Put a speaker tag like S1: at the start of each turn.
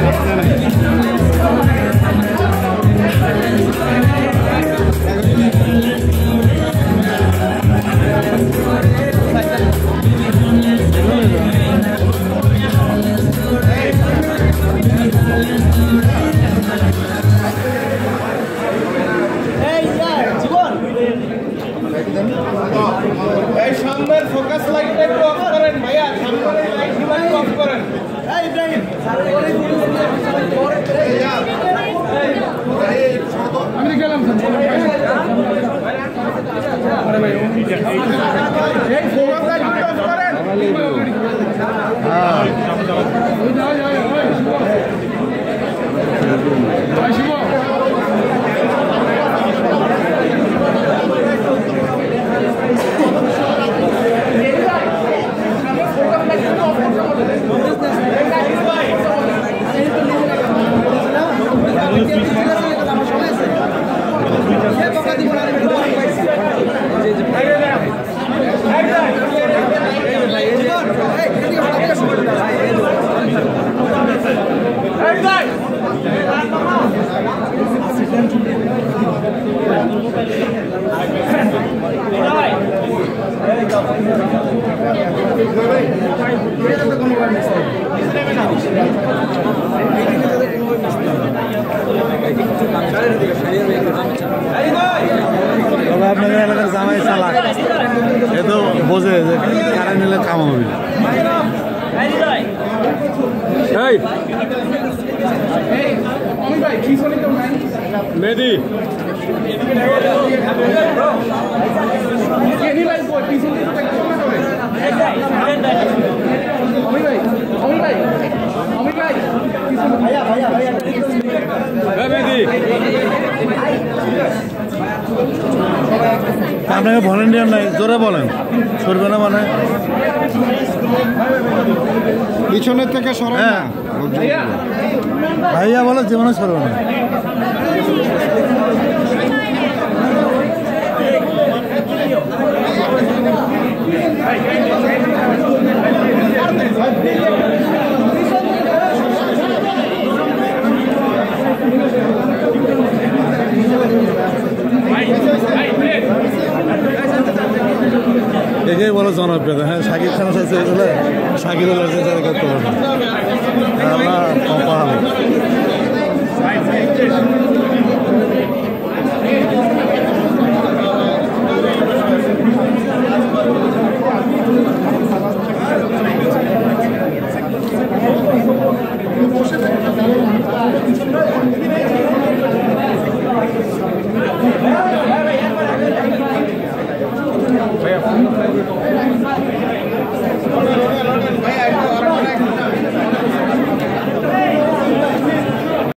S1: আপনাদের এলাকার জামাই চালাক এ তো বোঝে যে কারা নিলে কাম হবে। মেহেদি আপনাকে ভলেন্টিয়ার নাই, জোরে বলেন, সরবে না মানে
S2: পিছনের থেকে সরান না।
S1: ভাইয়া বলে জীবনে সরবে না। দেখেই বলো জনপ্রিয়তা। হ্যাঁ, শাকিব খানের সাথে হলে শাকিবের করতে পারবে কপাল।